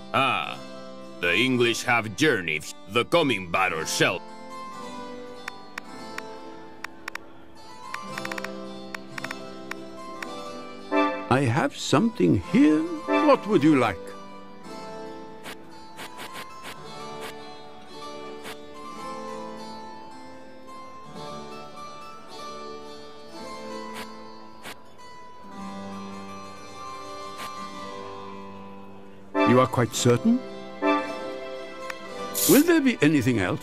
Ah, the English have journeyed. The coming battle shall. I have something here. What would you like? You are quite certain? Will there be anything else?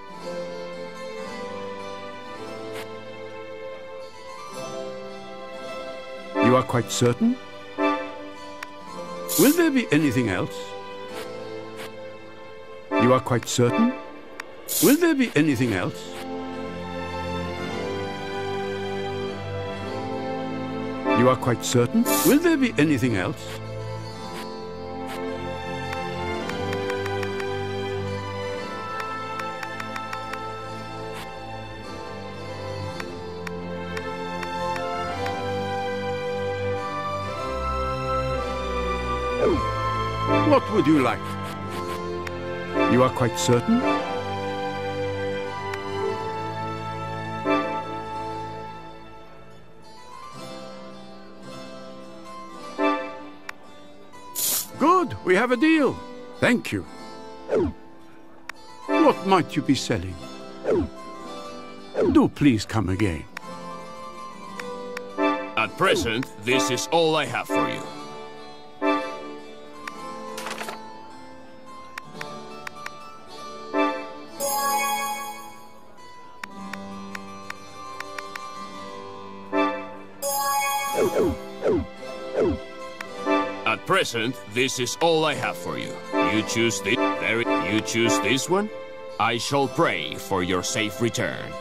You are quite certain? Will there be anything else? You are quite certain? Will there be anything else? You are quite certain? Will there be anything else? What would you like? You are quite certain? Good, we have a deal. Thank you. What might you be selling? Do please come again. At present, this is all I have for you. At present, this is all I have for you. You choose this. You choose this one. I shall pray for your safe return.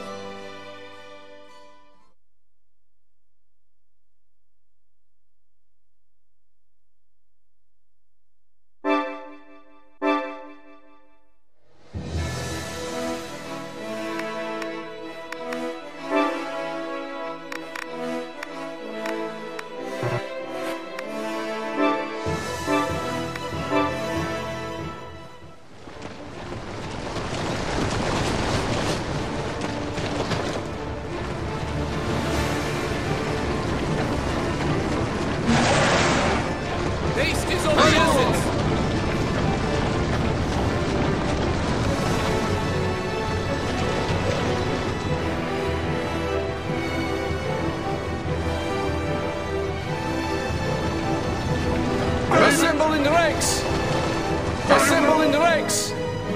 Assemble in the ranks! Assemble in the ranks!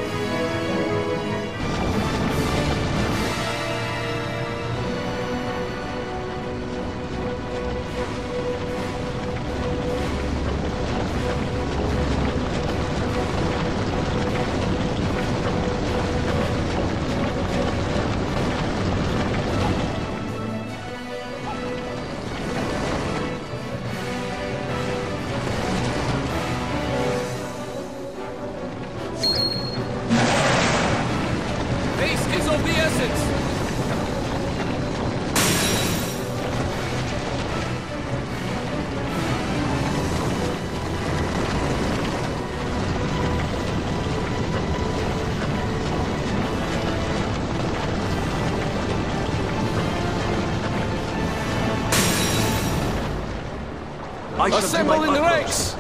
Assemble in the ranks!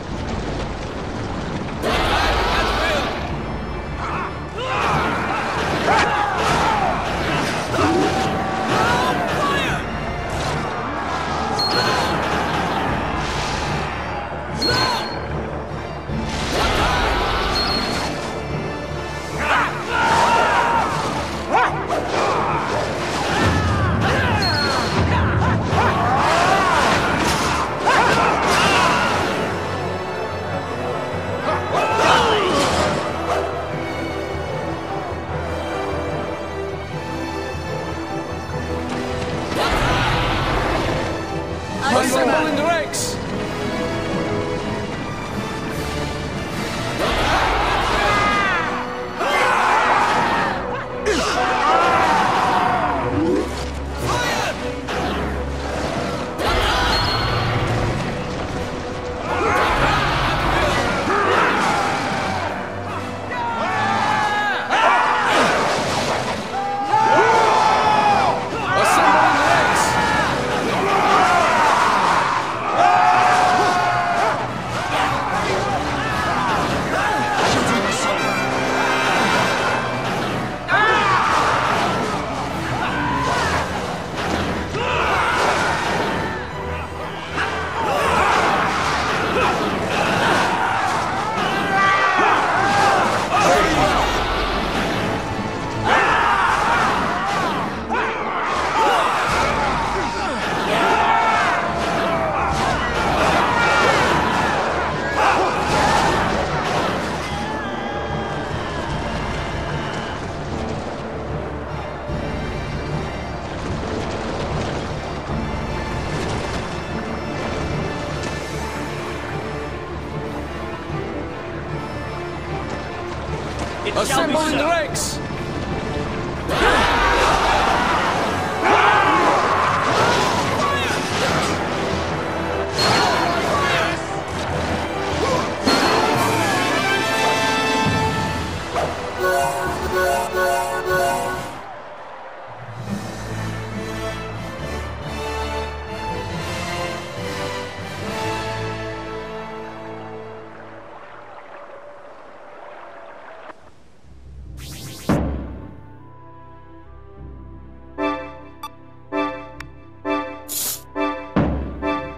Assemble in the ranks!